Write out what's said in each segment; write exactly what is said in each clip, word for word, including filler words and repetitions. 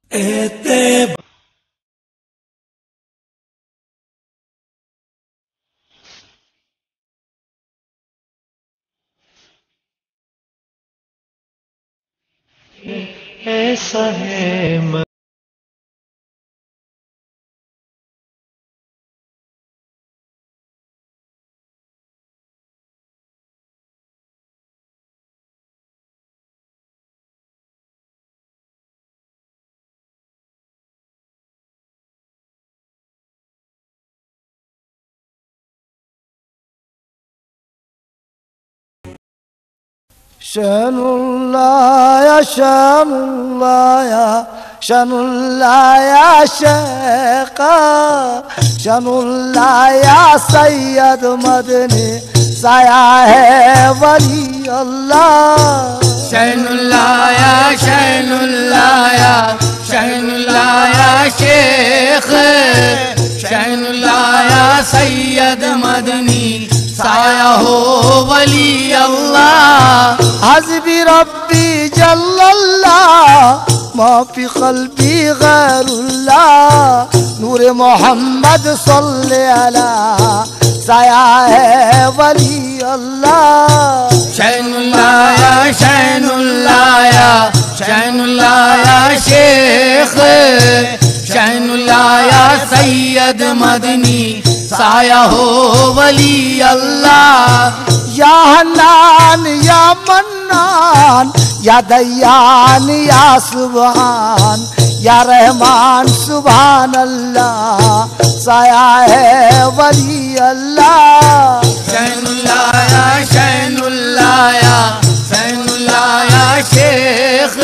اعتبار ایسا ہے شان الله يا شان الله يا شان الله يا شيخ شان الله يا سيد مدني سایہ ہے ولی اللہ شان اللہ یا شان اللہ یا شان اللہ یا شیخ شان اللہ یا سید مدنی سایہ ہو ولی اللہ حسبی ربی جل اللہ ما فی قلبی غیر اللہ نور محمد صلی علی سایہ ہے ولی اللہ شان اللہ یا شان اللہ یا شان اللہ یا شیخ شان اللہ یا سید مدنی سایہ ہو ولی اللہ یا حنان یا منان یا دیان یا سبحان یا رحمان سبحان اللہ سایہ ہے ولی اللہ شان اللہ یا شان اللہ یا شان اللہ یا شیخ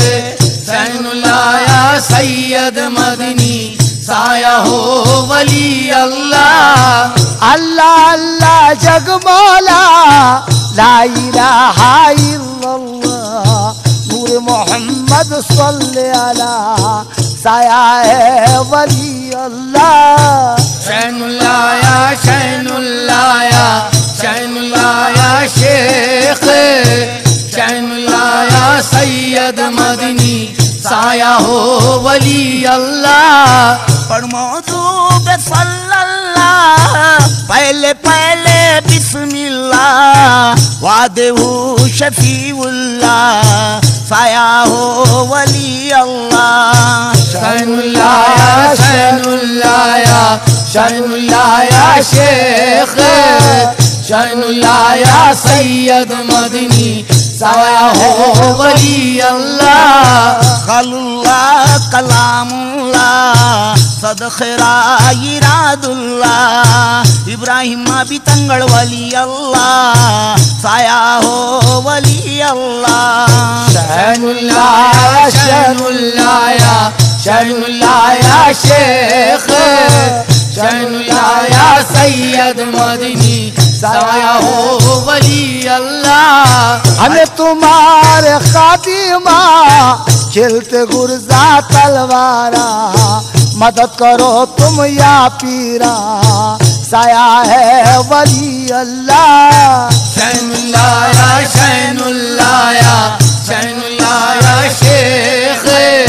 شان اللہ یا سید مدنی سایہ ہو ولی اللہ اللہ اللہ جگ مولا لا الہ الا اللہ نور محمد صلی علی سایہ ہے ولی اللہ شان اللہ یا شان اللہ یا شان اللہ یا شیخ شان اللہ یا سید مدنی سایہ ہو ولی اللہ پڑھ موضوع صلی اللہ پہلے پہلے بسم اللہ وعدہ شفیع اللہ سایہ ہو ولی اللہ شان اللہ یا شان اللہ یا شان اللہ یا شیخ شان اللہ یا سید مدنی سایہ ہو ولی اللہ خل اللہ کلام اللہ صدق رائی راد اللہ ابراہیم بھی تنگڑ ولی اللہ سایہ ہو ولی اللہ شان اللہ یا شان اللہ یا شان اللہ یا شیخ شان اللہ یا سید مدنی سایہ ہو ولی اللہ ہمیں تمہارے خادمہ کھلتے گرزا تلوارا مدد کرو تم یا پیرا سایہ ہے ولی اللہ شان اللہ یا شان اللہ یا شان اللہ یا شیخ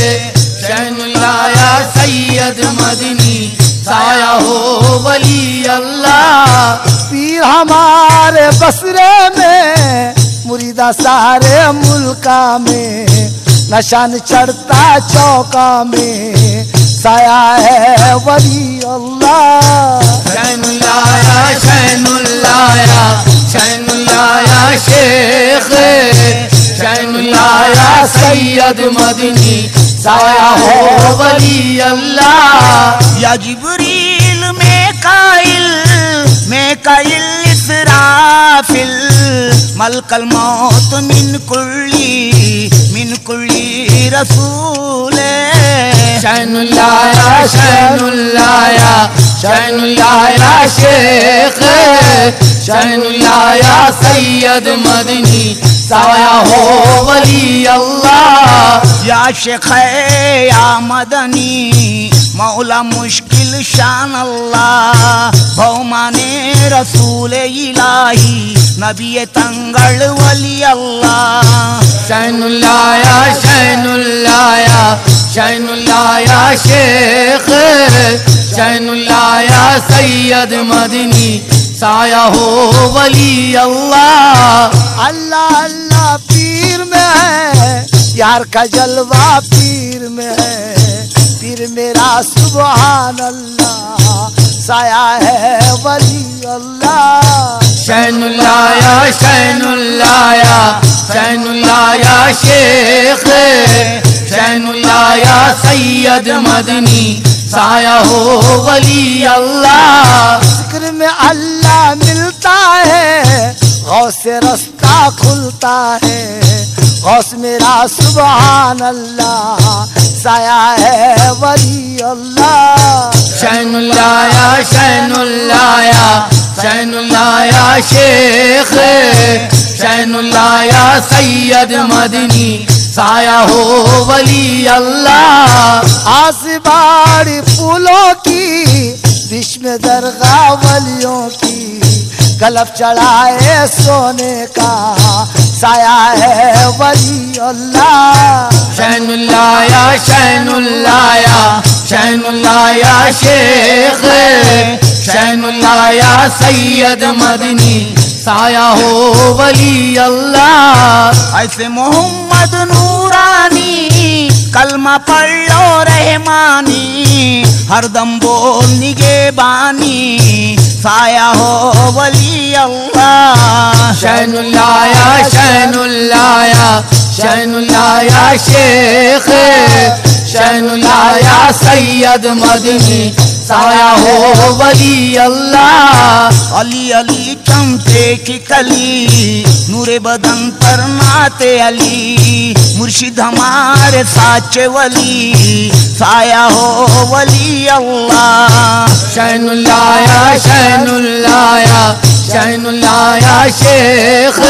شان اللہ یا سید مدنی سایہ ہو ولی اللہ پیر ہمارے بسرے میں مریدہ سارے ملکہ میں نشان چڑھتا چوکا میں سایہ ہے ولی اللہ شان اللہ یا شان اللہ یا شان اللہ یا شیخ شان اللہ یا سید مدنی سایہ ہو ولی اللہ یا جبریل میکائیل میکائیل اسرافیل ملک الموت من کلی من کلی رسول شان اللہ یا شان اللہ یا شان اللہ یا شیخ شان اللہ یا سید مدنی سایہ ہو ولی اللہ یا شیخ یا مدنی مولا مشکل شان اللہ بھومان رسول الہی نبی تنگڑ ولی اللہ شان اللہ یا شان اللہ یا شین اللہ یا شیخ شین اللہ یا سید مدنی سایہ ہو ولی اللہ اللہ اللہ پیر میں ہے یار کا جلوہ پیر میں ہے پیر میرا سبحان اللہ سایہ ہے ولی اللہ شین اللہ یا شین اللہ یا شین اللہ یا شیخ شین اللہ یا سید مدنی سایہ ہو ولی اللہ ذکر میں اللہ ملتا ہے غوث سے رستہ کھلتا ہے غوث میرا سبحان اللہ سایہ ہے ولی اللہ شین اللہ یا شین اللہ یا شین اللہ یا شیخ شین اللہ یا سید مدنی سایہ ہو ولی اللہ آس باڑی پھولوں کی بشم درگاہ ولیوں کی گلف چڑھائے سونے کا سایہ ہے ولی اللہ شین اللہ یا شین اللہ یا شین اللہ یا شیخ شین اللہ یا سید مدنی سایہ ہو ولی اللہ ایسے محمد نورانی کلمہ پڑھ لو رحمانی ہر دم بول نگے بانی سایہ ہو ولی اللہ شین اللہ یا شین اللہ یا شین اللہ یا شیخ شین اللہ یا سید مدنی سایہ ہو ولی اللہ علی علی چمتے کی کلی نور بدن پر نعت علی مرشد ہمارے ساچے ولی سایہ ہو ولی اللہ شین اللہ یا شین اللہ یا شین اللہ یا شیخ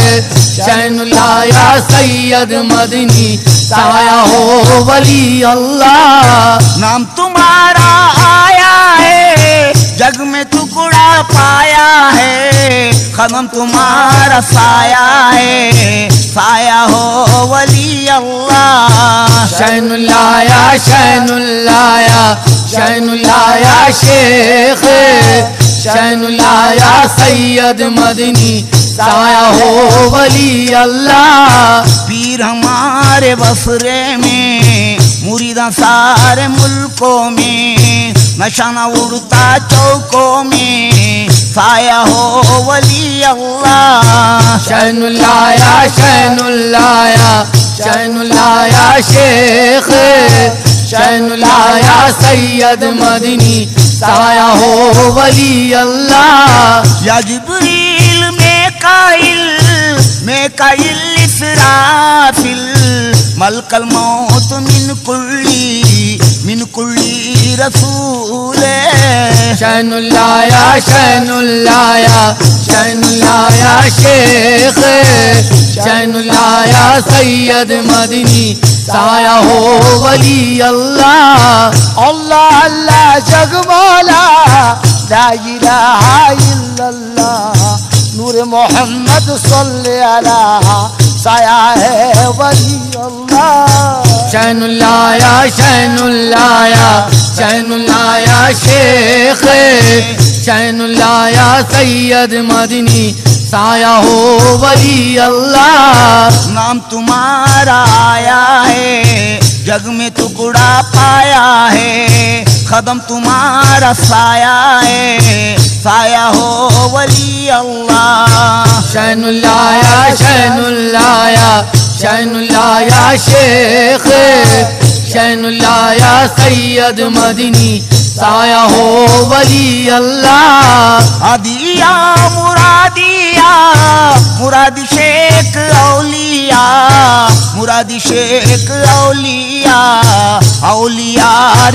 شین اللہ یا سید مدنی سایہ ہو ولی اللہ نام تمہارا آیا ہے جگ میں ٹکڑا پایا ہے قدم تمہارا سایہ ہے سایہ ہو ولی اللہ شین اللہ یا شین اللہ یا شین اللہ یا شیخ شین اللہ یا سید مدنی سایہ ہو ولی اللہ پیر ہمارے بسرے میں مریداں سارے ملکوں میں نشانہ اڑتا چوکوں میں سایہ ہو ولی اللہ شین اللہ یا شین اللہ یا شین اللہ یا شیخ شین اللہ یا سید مدنی سایہ ہو ولی اللہ یا جبریل میکائیل میکائیل اسرافیل ملک الموت من کلی من کلی رسول شین اللہ یا شین اللہ یا شین اللہ یا شیخ شین اللہ یا سید مدنی سایہ ہو ولی اللہ اللہ اللہ جگ مولا لا الہ الا اللہ نور محمد صلی علیہ سایہ ہے ولی اللہ شین اللہ یا شین اللہ یا شین اللہ یا شیخ شین اللہ یا سید مدنی سایہ ہو ولی اللہ نام تمہارا آیا ہے جگ میں ٹکڑا پایا ہے قدم تمہارا سایہ ہے سایہ ہو ولی اللہ شین اللہ یا شین اللہ یا شین اللہ یا شیخ شین اللہ یا سید مدنی سایہ ہو ولی اللہ عدیہ مرادیہ مرادی شیخ اولیاء مرادی شیخ اولیاء اولیاء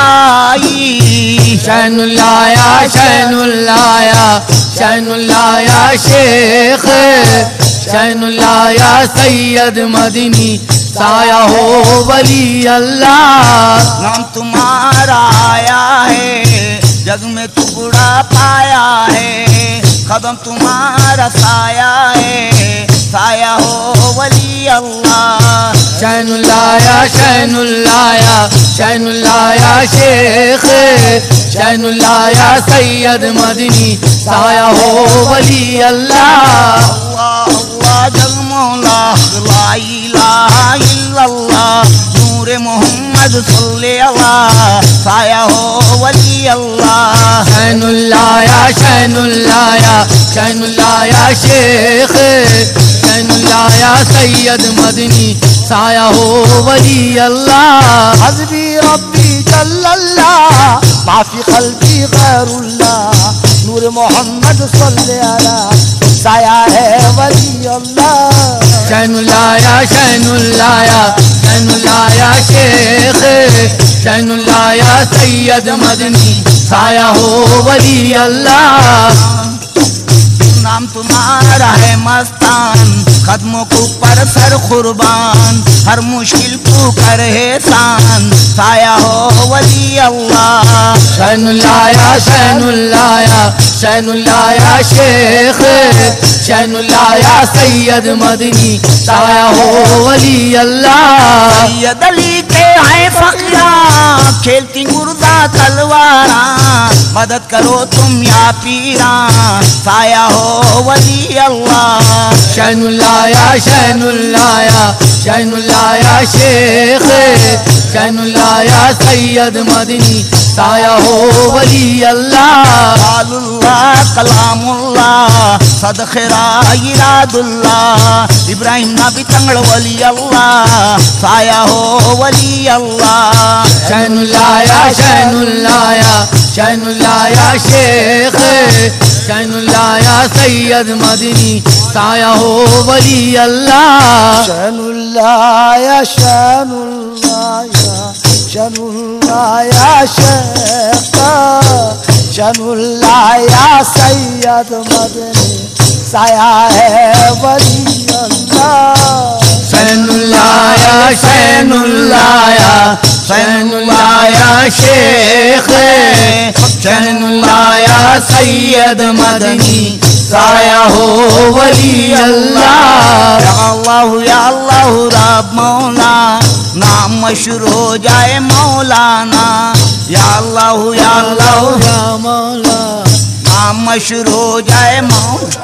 رفائی شین اللہ یا شین اللہ یا شین اللہ یا شیخ شین اللہ یا سید مدنی سایہ ہو ولی اللہ نام تمہارا آیا ہے جگ میں ٹکڑا پایا ہے قدم تمہارا سایہ ہے سایہ ہو ولی اللہ شین اللہ یا شین اللہ یا شین اللہ یا شیخ شین اللہ یا سید مدنی سایہ ہو ولی اللہ اللہ اللہ جگ مولا لا الہ الا اللہ نور محمد صلی اللہ سایہ ہو ولی اللہ شین اللہ یا شین اللہ یا شین اللہ یا شیخ شین اللہ یا سید مدنی سایہ ہو ولی اللہ حسبی ربی جل اللہ ما فی قلبی غیر اللہ نور محمد صلی علی سایہ ہے ولی اللہ شین اللہ یا شین اللہ یا شین اللہ یا شیخ شین اللہ یا سید مدنی سایہ ہو ولی اللہ نام تمہارا ہے مستان قدموں کو پر سر قربان ہر مشکل کو کر احسان سایہ ہو ولی اللہ شین اللہ یا شین اللہ یا شین اللہ یا شیخ شین اللہ یا سید مدنی سایہ ہو ولی اللہ سید علی کے ہیں فقیراں کھیلتی گردہ تلواراں مدد کرو تم یا پیراں سایہ ہو ولی اللہ شین اللہ یا شین اللہ یا شین اللہ یا شیخ شین اللہ یا سید مدنی سایہ ہو ولی اللہ قال اللہ کلام اللہ صدق اراد اللہ ابراہیم نبی تنگڑ ولی اللہ سایہ ہو ولی اللہ شین اللہ یا شین اللہ یا شین اللہ یا شیخ شین اللہ یا سید مدنی سایہ ہو ولی اللہ شین اللہ یا شین اللہ یا شین اللہ یا شیخ شین اللہ یا سید مدنی سایہ ہے ولی اللہ شین اللہ یا شین اللہ یا شین اللہ یا شیخ شین اللہ یا سید مدنی سایہ ہو ولی اللہ یا اللہ یا اللہ رب مولا نام مشہور ہو جائے مولانا یا اللہ یا اللہ یا مولا نام مشہور ہو جائے مولانا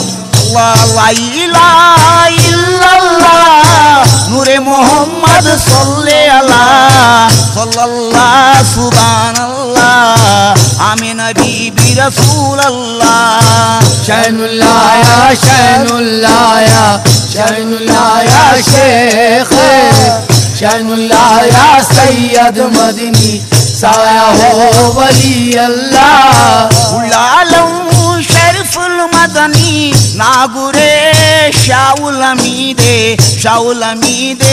لا الہ الا اللہ نور محمد صلی اللہ صلی اللہ سبحان اللہ آمین نبی بی رسول اللہ شین اللہ یا شین اللہ یا شین اللہ یا شیخ شین اللہ یا سید مدنی سایہ ہو ولی اللہ العالم شریف المدنی ناگرے شاہ الامید شاہ الامید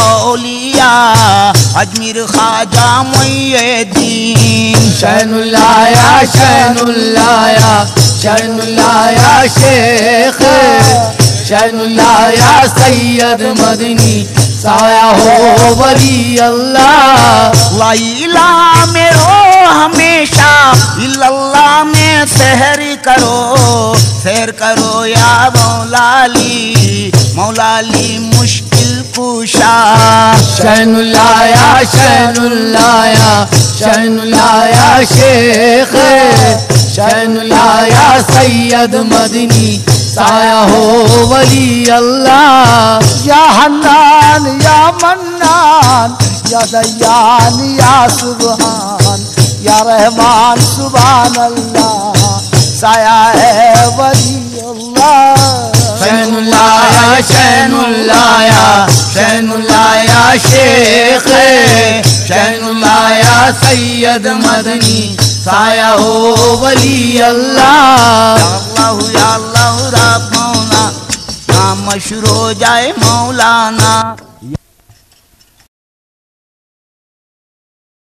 اولیاء اجمیر خواجہ معین الدین شین اللہ یا شین اللہ یا شین اللہ یا شیخ شین اللہ یا سید مدنی سایہ ہو ولی اللہ لا الہ میں رو ہمیشہ الا اللہ میں سحر کرو سحر کرو یا مولا علی مولا علی مشکل کشا شین اللہ یا شین اللہ یا شین اللہ یا شیخ شین اللہ یا سید مدنی سایہ ہو ولی اللہ یا حنان یا منان یا دیان یا سبحان یا رحمان سبحان اللہ سایہ ہے ولی اللہ شین اللہ یا شین اللہ یا شین اللہ یا شیخ شین اللہ یا سید مدنی سایہ ہو ولی اللہ یا اللہ یا اللہ رب مولا نام مشہور ہو جائے مولانا